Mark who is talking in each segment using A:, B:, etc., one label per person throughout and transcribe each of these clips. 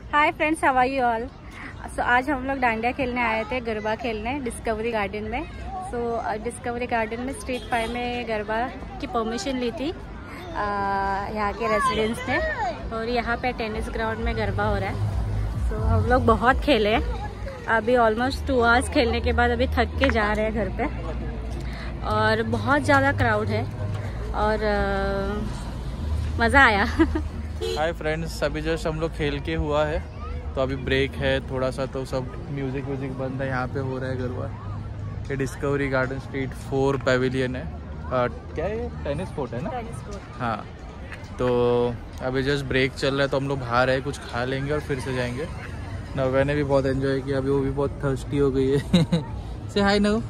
A: Hi friends, how are you all. So आज हम लोग डांडिया खेलने आए थे, गरबा खेलने डिस्कवरी गार्डन में। सो डिस्कवरी गार्डन में स्ट्रीट 5 में गरबा की परमिशन ली थी यहाँ के रेसिडेंट्स ने, और यहाँ पे टेनिस ग्राउंड में गरबा हो रहा है। सो हम लोग बहुत खेले, अभी ऑलमोस्ट 2 आवर्स खेलने के बाद अभी थक के जा रहे हैं घर पे, और बहुत ज़्यादा क्राउड है और मज़ा आया।
B: हाय फ्रेंड्स, अभी जस्ट हम लोग खेल के हुआ है, तो अभी ब्रेक है थोड़ा सा, तो सब म्यूज़िक बंद है। यहाँ पे हो रहा है गरबा। ये डिस्कवरी गार्डन स्ट्रीट 4 पैविलियन है। क्या है, टेनिस कोर्ट है ना?
A: Tennis court.
B: हाँ, तो अभी जस्ट ब्रेक चल रहा है, तो हम लोग बाहर है, कुछ खा लेंगे और फिर से जाएंगे। नव्या ने भी बहुत एंजॉय किया, अभी वो भी बहुत थर्स्टी हो गई है। से हाय नव।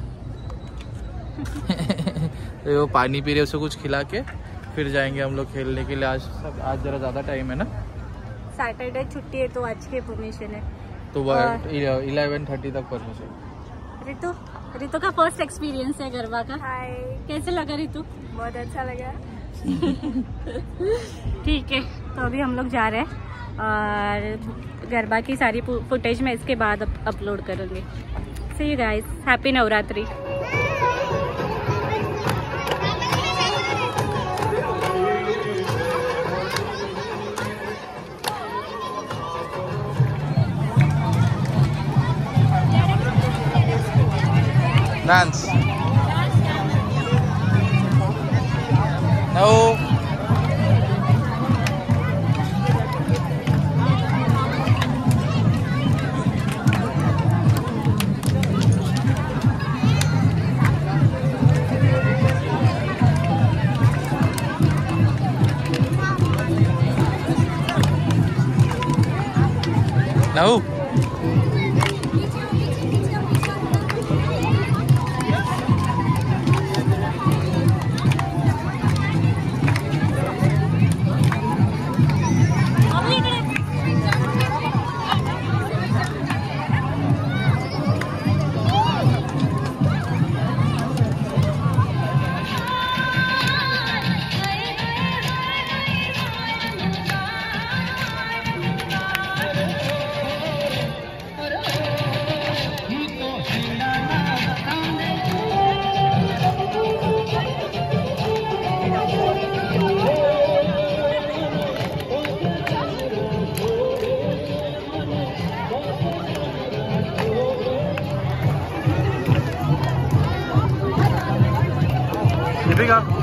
B: तो वो पानी पी रहे, उसको कुछ खिला के फिर जाएंगे हम लोग खेलने के लिए। आज जरा ज़्यादा टाइम है ना,
A: सैटरडे छुट्टी है तो आज की परमिशन है,
B: तो 11:30 तक परमिशन।
A: रितु का फर्स्ट एक्सपीरियंस है गरबा का।
C: हाय,
A: कैसे लगा रितु?
C: बहुत अच्छा लगा।
A: ठीक है, तो अभी हम लोग जा रहे हैं और गरबा की सारी फुटेज मैं इसके बाद अपलोड करूँगी। See you guys, happy Navratri.
B: Dance. No. No. Dipika.